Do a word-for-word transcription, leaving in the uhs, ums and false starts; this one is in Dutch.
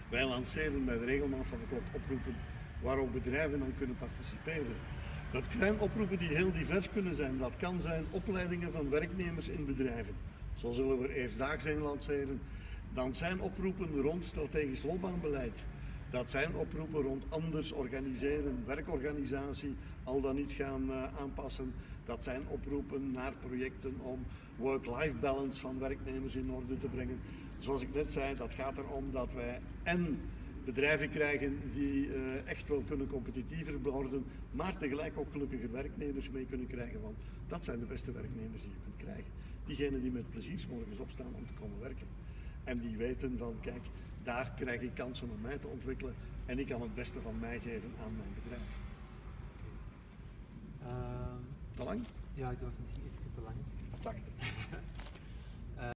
Wij lanceren met regelmaat van de klok oproepen waarop bedrijven dan kunnen participeren. Dat zijn oproepen die heel divers kunnen zijn. Dat kan zijn opleidingen van werknemers in bedrijven. Zo zullen we eerstdaags een lanceren. Dan zijn oproepen rond strategisch loopbaanbeleid. Dat zijn oproepen rond anders organiseren, werkorganisatie, al dan niet gaan uh, aanpassen. Dat zijn oproepen naar projecten om work-life balance van werknemers in orde te brengen. Zoals ik net zei, dat gaat erom dat wij en bedrijven krijgen die uh, echt wel kunnen competitiever worden, maar tegelijk ook gelukkige werknemers mee kunnen krijgen, want dat zijn de beste werknemers die je kunt krijgen. Diegenen die met plezier 's morgens opstaan om te komen werken. En die weten van, kijk, daar krijg ik kansen om mij te ontwikkelen en ik kan het beste van mij geven aan mijn bedrijf. Uh, te lang? Ja, dat was misschien iets te lang. dacht het.